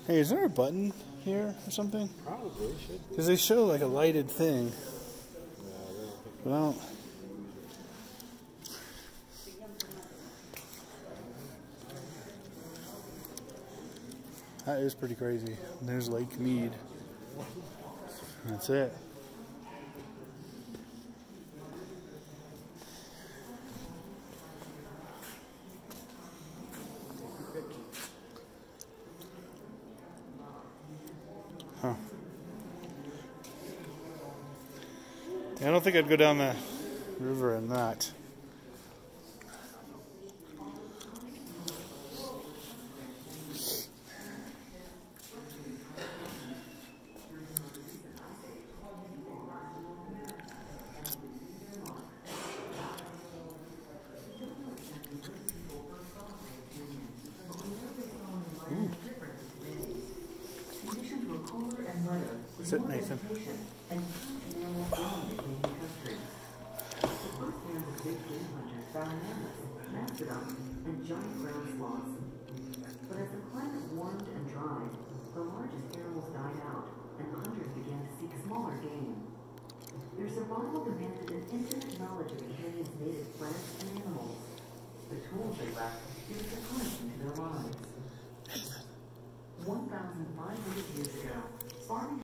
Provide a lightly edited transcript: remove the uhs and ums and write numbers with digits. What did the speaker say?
Hey, is there a button here or something? Probably should be. Because they show like a lighted thing. But I don't. That is pretty crazy. There's Lake Mead. That's it. Huh. I don't think I'd go down the river in that. Sit, Nathan. And giant ground sloths. But as the climate warmed and dried, the largest animals died out, and hunters began to seek smaller game. Their survival demanded an infinite